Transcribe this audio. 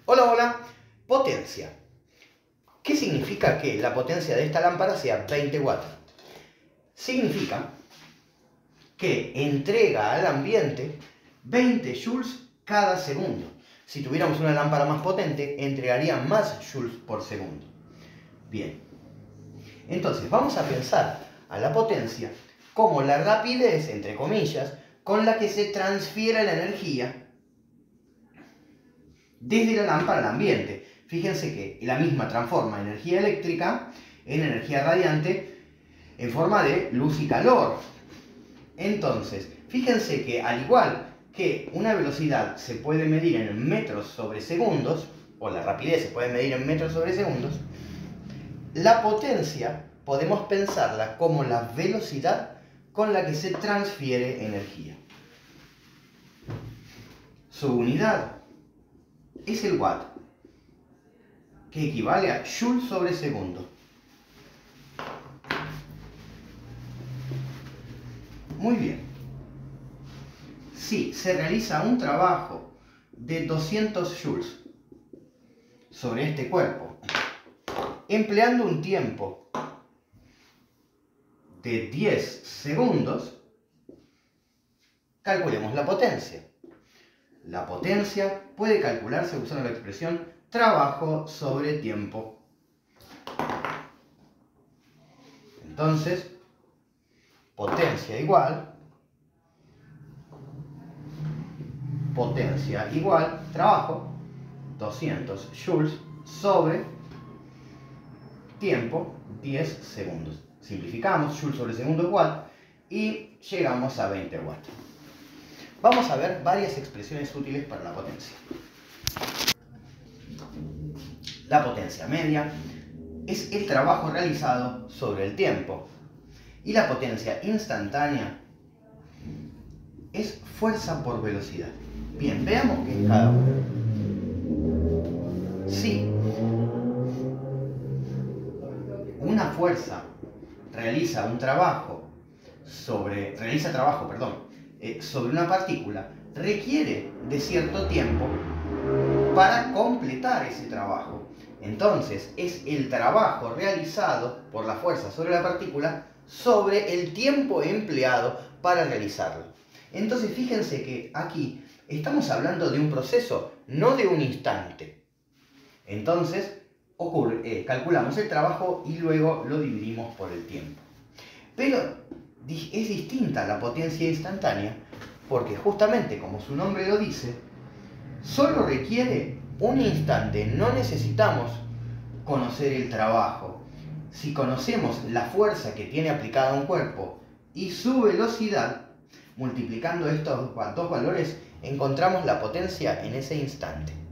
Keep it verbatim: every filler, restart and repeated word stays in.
Hola, hola. Potencia. ¿Qué significa que la potencia de esta lámpara sea veinte watts? Significa que entrega al ambiente veinte joules cada segundo. Si tuviéramos una lámpara más potente, entregaría más joules por segundo. Bien. Entonces, vamos a pensar a la potencia como la rapidez, entre comillas, con la que se transfiere la energía desde la lámpara al ambiente. Fíjense que la misma transforma energía eléctrica en energía radiante en forma de luz y calor. Entonces, fíjense que al igual que una velocidad se puede medir en metros sobre segundos, o la rapidez se puede medir en metros sobre segundos, la potencia podemos pensarla como la velocidad con la que se transfiere energía. Su unidad es el watt, que equivale a joule sobre segundo. Muy bien. Si se realiza un trabajo de doscientos joules sobre este cuerpo, empleando un tiempo de diez segundos, calculemos la potencia. La potencia puede calcularse usando la expresión trabajo sobre tiempo. Entonces, potencia igual, potencia igual, trabajo, doscientos joules sobre tiempo, diez segundos. Simplificamos, joule sobre segundo es watt, y llegamos a veinte watts. Vamos a ver varias expresiones útiles para la potencia. La potencia media es el trabajo realizado sobre el tiempo. Y la potencia instantánea es fuerza por velocidad. Bien, veamos qué es cada uno. Si una fuerza realiza un trabajo sobre, realiza trabajo, perdón, eh, sobre una partícula, requiere de cierto tiempo para completar ese trabajo. Entonces, es el trabajo realizado por la fuerza sobre la partícula sobre el tiempo empleado para realizarlo. Entonces, fíjense que aquí estamos hablando de un proceso, no de un instante. Entonces, ocurre, eh, calculamos el trabajo y luego lo dividimos por el tiempo. Pero es distinta la potencia instantánea porque justamente, como su nombre lo dice, solo requiere un instante. No necesitamos conocer el trabajo. Si conocemos la fuerza que tiene aplicada a un cuerpo y su velocidad, multiplicando estos dos valores, encontramos la potencia en ese instante.